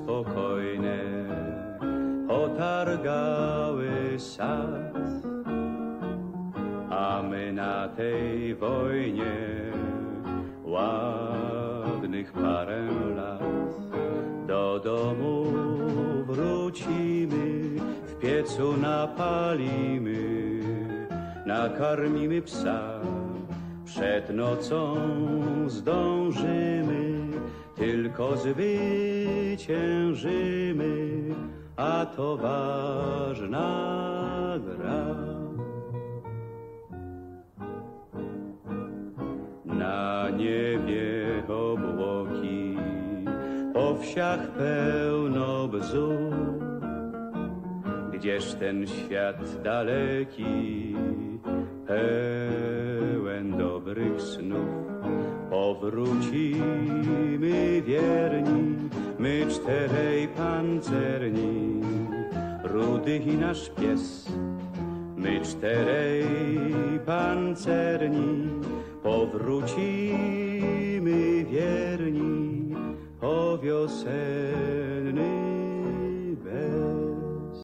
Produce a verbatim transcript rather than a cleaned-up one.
spokojne otargały sad, a my na tej wojnie ładnych parę lat. Do domu wrócimy, w piecu napalimy, nakarmimy psa. Przed nocą zdążymy, tylko zwyciężymy, a to ważna gra. Na niebie obłoki, po wsiach pełno bzów. Gdzież ten świat daleki, pełen dobrych snów. Powrócimy wierni, my czterej pancerni, Rudy i nasz pies. My czterej pancerni, powrócimy wierni po wiosennej